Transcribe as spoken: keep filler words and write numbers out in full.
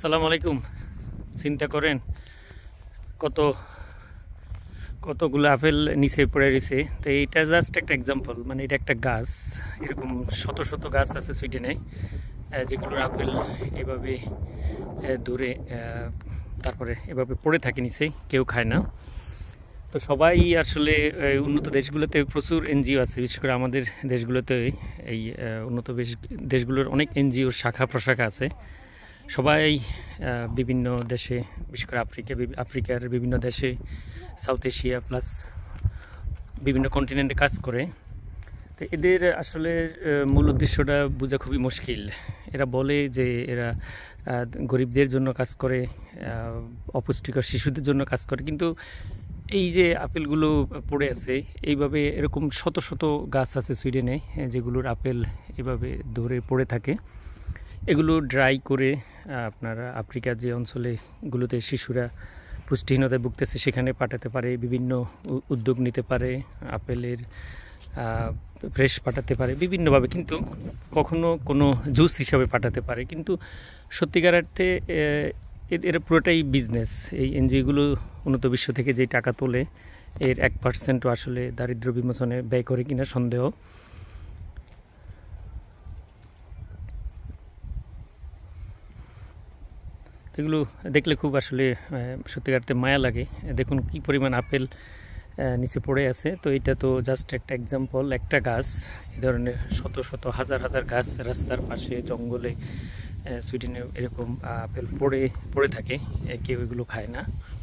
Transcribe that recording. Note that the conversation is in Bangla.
আসসালামু আলাইকুম। চিন্তা করেন কত কতগুলো আপেল নিচে পড়ে রয়েছে। তো এইটা জাস্ট একটা এক্সাম্পল, মানে এটা একটা গাছ। এরকম শত শত গাছ আছে সুইডেনে, যেগুলোর আপেল এভাবে ধরে তারপরে এভাবে পড়ে থাকে নিচে, কেউ খায় না। তো সবাই আসলে উন্নত দেশগুলোতে প্রচুর এনজিও আছে, বিশেষ করে আমাদের দেশগুলোতে এই উন্নত দেশগুলোর অনেক এনজিওর শাখা প্রশাখা আছে। সবাই বিভিন্ন দেশে, বিশেষ করে আফ্রিকা আফ্রিকার বিভিন্ন দেশে, সাউথ এশিয়া প্লাস বিভিন্ন কন্টিনেন্টে কাজ করে। তো এদের আসলে মূল উদ্দেশ্যটা বোঝা খুবই মুশকিল। এরা বলে যে এরা গরিবদের জন্য কাজ করে, অপুষ্টিকর শিশুদের জন্য কাজ করে, কিন্তু এই যে আপেলগুলো পড়ে আছে এইভাবে, এরকম শত শত গাছ আছে সুইডেনে যেগুলোর আপেল এভাবে ধরে পড়ে থাকে। এগুলো ড্রাই করে আপনারা আফ্রিকার যে অঞ্চলেগুলোতে শিশুরা পুষ্টিহীনতায় ভুগতেছে সেখানে পাঠাতে পারে, বিভিন্ন উদ্যোগ নিতে পারে, আপেলের ফ্রেশ পাঠাতে পারে বিভিন্নভাবে, কিন্তু কখনো কোনো জুস হিসাবে পাঠাতে পারে। কিন্তু সত্যিকার অর্থে এর পুরোটাই বিজনেস। এই এনজিওগুলো উন্নত বিশ্ব থেকে যে টাকা তোলে এর এক পার্সেন্টও আসলে দারিদ্র্য বিমোচনে ব্যয় করে কিনা সন্দেহ। এগুলো দেখলে খুব আসলে সত্যিকারতে মায়া লাগে। দেখুন কি পরিমাণ আপেল নিচে পড়ে আছে। তো এটা তো জাস্ট একটা এক্সাম্পল, একটা গাছ। এই ধরনের শত শত হাজার হাজার গাছ রাস্তার পাশে, জঙ্গলে সুইডেনে এরকম আপেল পড়ে পড়ে থাকে, কেউ এগুলো খায় না।